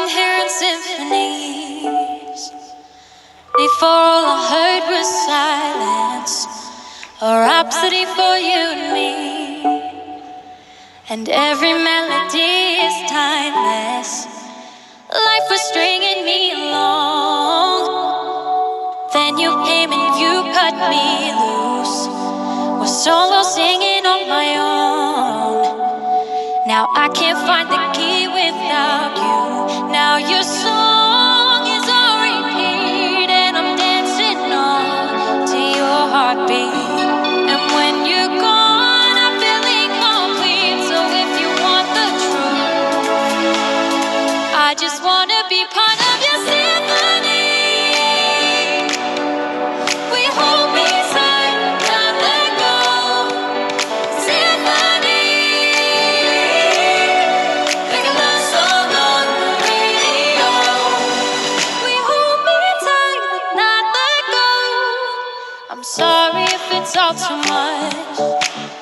been hearing symphonies. Before all I heard was silence, a rhapsody for you and me. And every melody is timeless. Life was stringing me along. Then you came and you cut me loose. Was solo singing on my own. Now I can't find the key without you. Now your song is on repeat, and I'm dancing on to your heartbeat. And when you're gone, I'm feeling complete. So if you want the truth, I just wanna be part of your symphony. We hold me tight, not let go. Symphony, like a love song on the radio. We hold me tight, not let go. I'm sorry if it's all too much.